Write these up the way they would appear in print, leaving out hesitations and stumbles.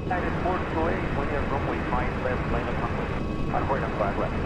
United 428, when you have runway 5 left, line of contact. On point 5 left.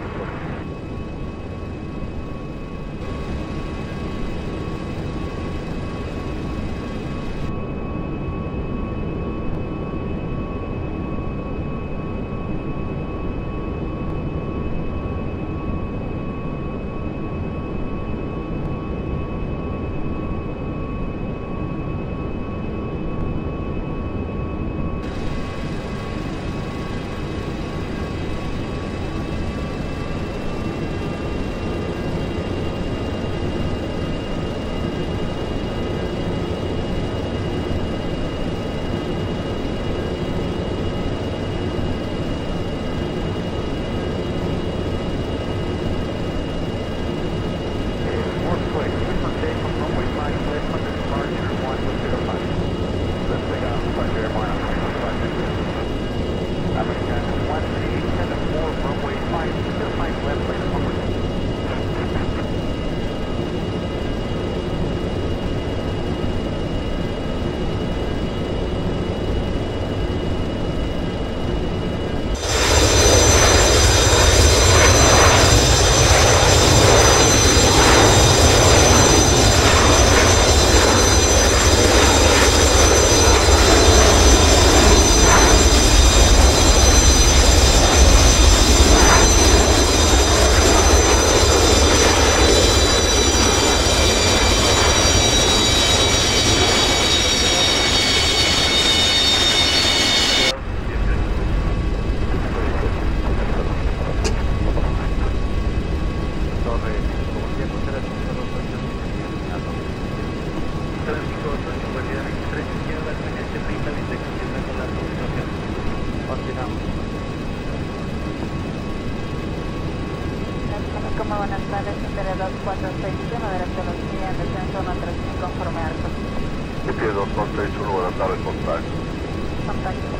Como buenas tardes, Interior 2461, derecho a los días, descenso 135 conforme arco. Interior 2461, buenas tardes, contacto. Contacto.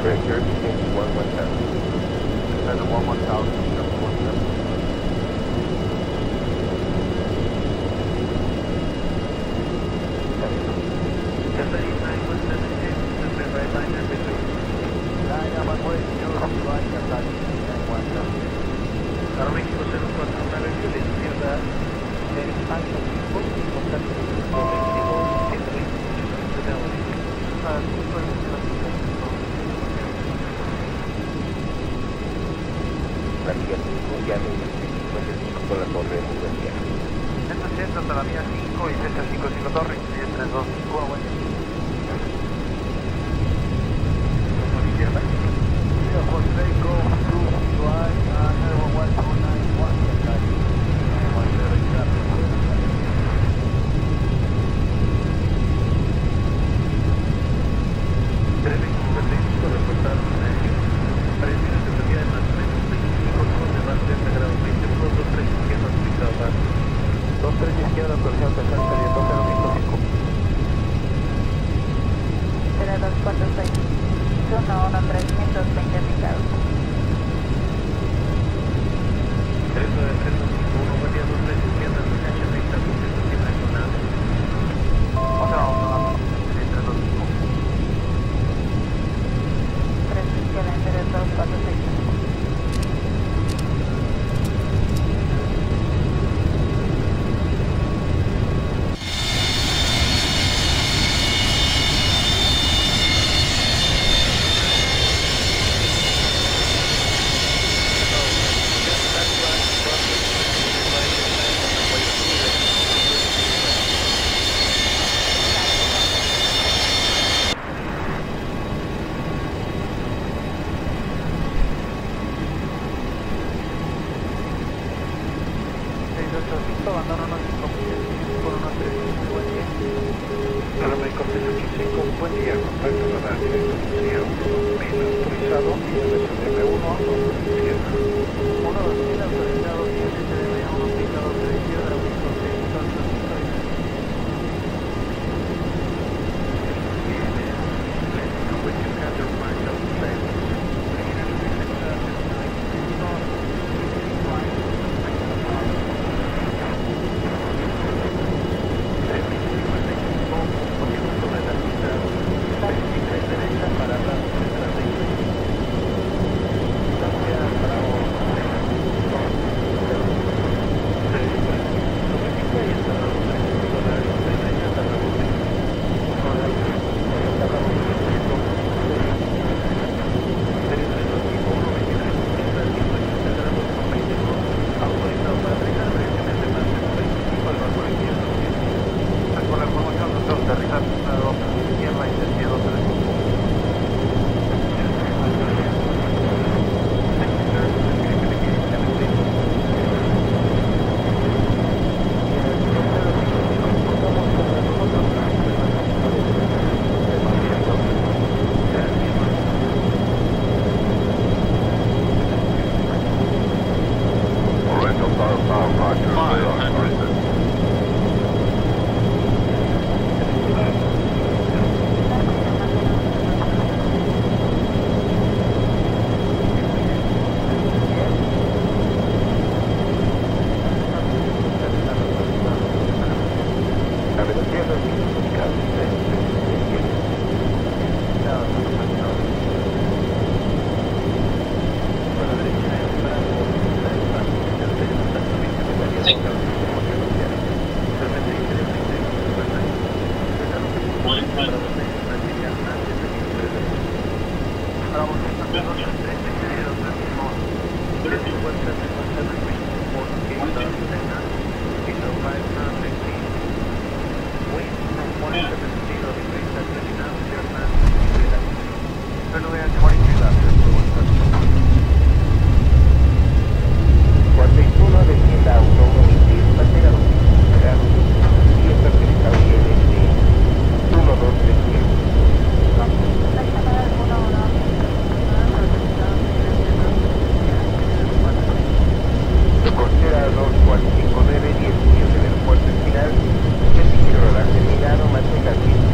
Con el 10 en el puerto final, el ligero acelerado, mantenga 100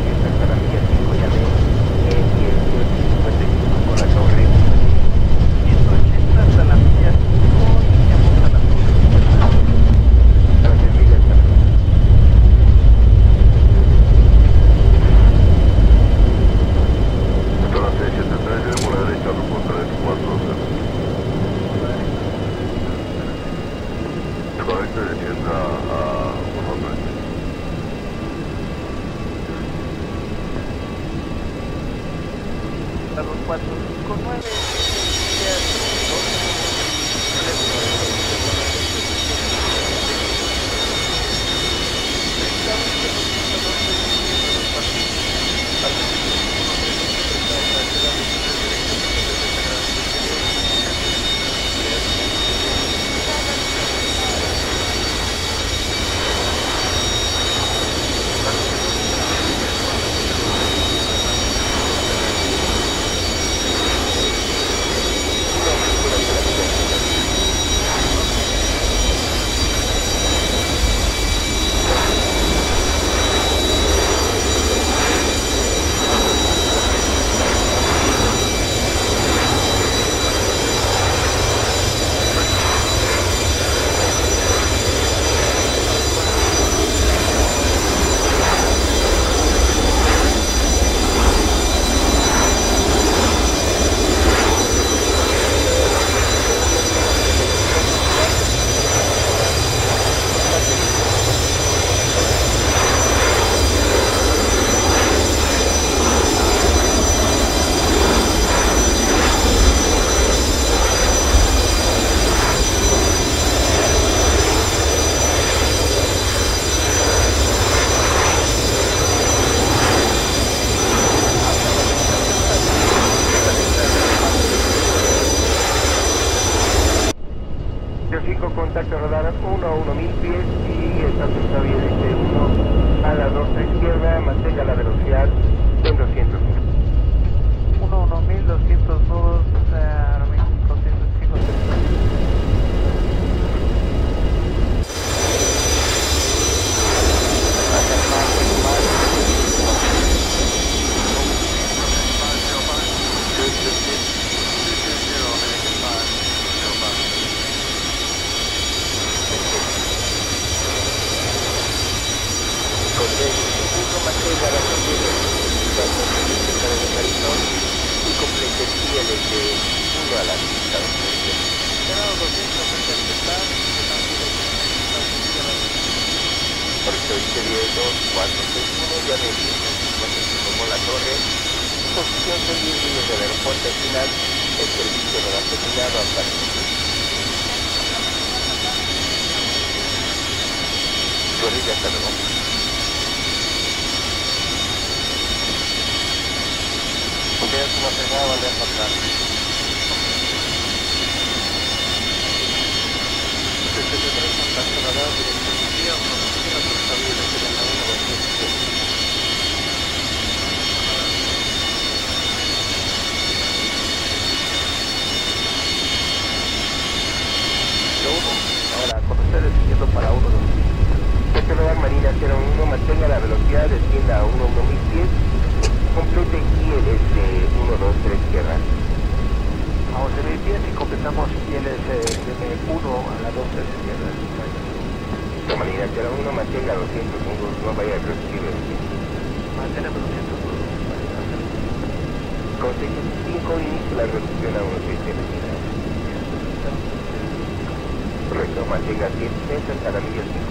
a los 459. Contacto radar 1 a 1000 pies y estatus todavía dice 1 a la 2 izquierda, mantenga la velocidad en 200 nudos. 1 a 1000, 200 nudos, ahora mismo 205. Mantenga la velocidad y complete el ILS de 1 a la vista. Por eso dice 10, 2, 4, 6, 1, ya me dice, cuando se tomó la torre, posición de 10 millas del aeropuerto al final, el servicio no ha terminado hasta el ya está luego. Ustedes como terminado van a encontrar. Desde que trae contacto radar, dirección de día, una oficina por salir de que la 1 ahora con ustedes siguiendo para 1 Este radar Marina 01 mantenga la velocidad, descienda a 1 a 1000 pies. Complete ILS de 1, 2, 3 izquierda. Vamos a 1000 pies y completamos ILS de 1 a la 2 izquierda. Marina 01 mantenga 200 nudos, no vaya a reducir el tiempo. Mantenemos 200 nudos. Con 605 inicio la reducción a 1.6 correcto, mantenga 160 hasta la milla 50.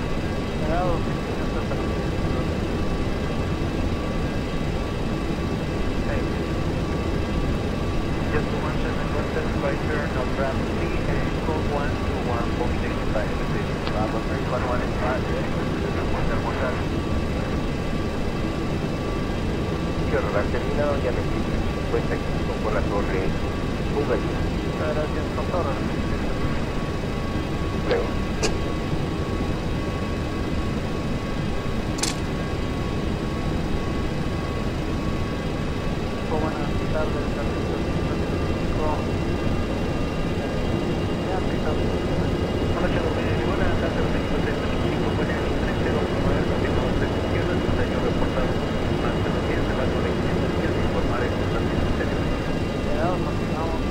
Just to mention the Northern Advisor, no tram C, code 1 to 1.85. Bravo 311 in 5, Radar terminado, ya me dice 55 con la torre Bulgaria. Gracias, doctor. Luego. Buenas tardes, servicio 55. Ya aplicamos. Noche domingo, buenas tardes, servicio 55. Buenas noches, 309, continuamos de izquierda, el señor reportado más de los 10 de la zona de iniciación de informar en los servicios exteriores. Continuamos.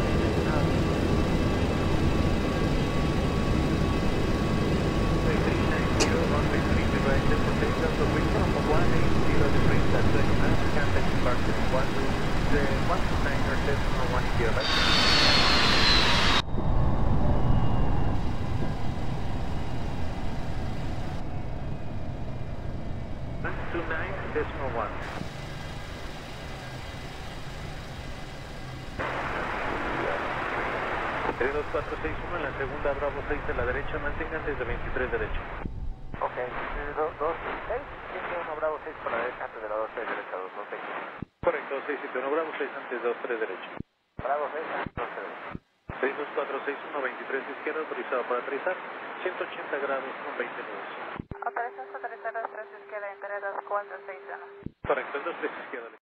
32-461 en la segunda, Bravo 6 a la derecha, mantengan desde 23 derecho. Ok, 2-6, 7-1 Bravo 6 por la derecha antes de la 2-3 derecha, 2-6. Correcto, 671 Bravo 6 antes 2-3 derecho. Bravo 6 antes 2-3 derecho. 62461 23 izquierda, autorizado para aterrizar, 180 grados con 20 nudos. Autorizados a aterrizar 2-3 izquierda, Interior 2461. Correcto, 2-3 izquierda.